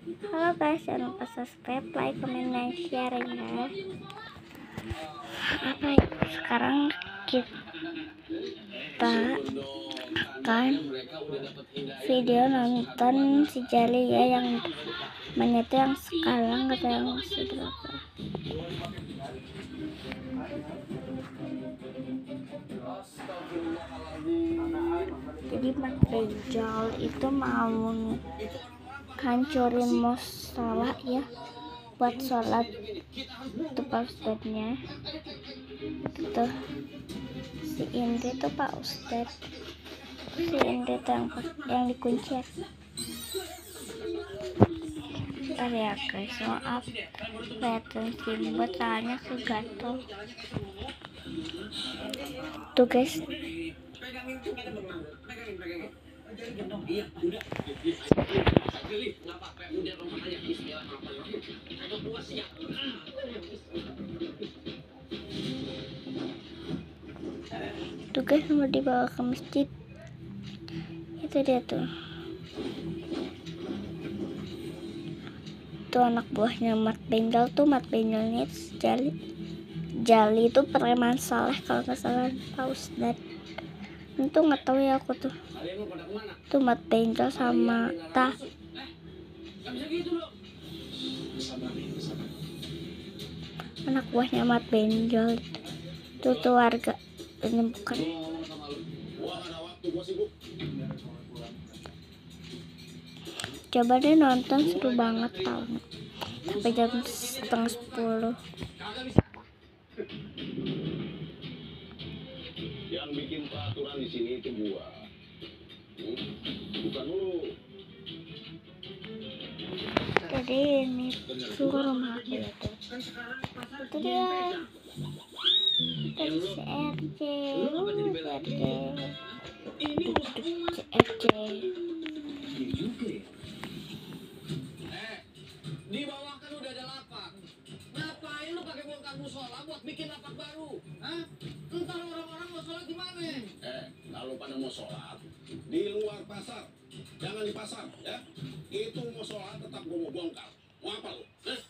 Halo guys, jangan lupa subscribe, like, comment, dan share ya. Apa ya? Sekarang kita akan video nonton si Jali ya, yang mainnya tuh yang sekarang atau yang seberapa. Jadi Mas Rijal itu mau hancurin musola ya, buat sholat itu Pak Ustadznya. Tuh si Indri tuh Pak Ustadz, si Indri tuh yang dikunci ya. Bentar ya guys, maaf kelihatan ribet soalnya kegatel tuh guys. Tuh guys, mau dibawa ke masjid. Itu dia tuh. Tuh anak buahnya Mat Benjol tuh, Mat Benjolnya Jali itu preman saleh kalau nggak salah Pak Ustadz. Itu nggak tahu ya aku tuh. Tuh Mat Benjol sama anak buahnya Mat Benjol. Tuh warga ini bukan. Coba deh nonton, seru banget tau, sampai jam 9:30. Yang bikin peraturan di sini itu gua, bukan lu. Jadi ini tuh rumah aku itu. Itu dia. Terus CRJ. Di bawah kan udah ada lapak. Ngapain lu pakai bongkar musola buat bikin lapak baru? Hah? Entar orang-orang mau sholat di mana? Kalau pada mau sholat di luar pasar, jangan di pasar, ya. Itu mau sholat tetap gua mau bongkar. Mau apa lu?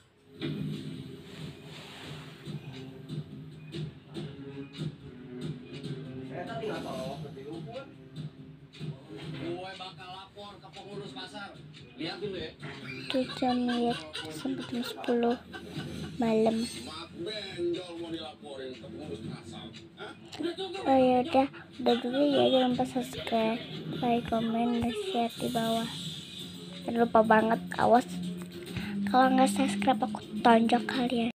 Saya tadi nggak tahu waktu itu. Gue bakal lapor ke pengurus pasar. Lihat dulu ya. Tuh jam ya, sampai jam 10 malam. Oh ya udah dulu ya, jangan lupa subscribe, like, komen, dan share di bawah. Jangan lupa banget, awas kalau nggak subscribe aku tonjok kalian.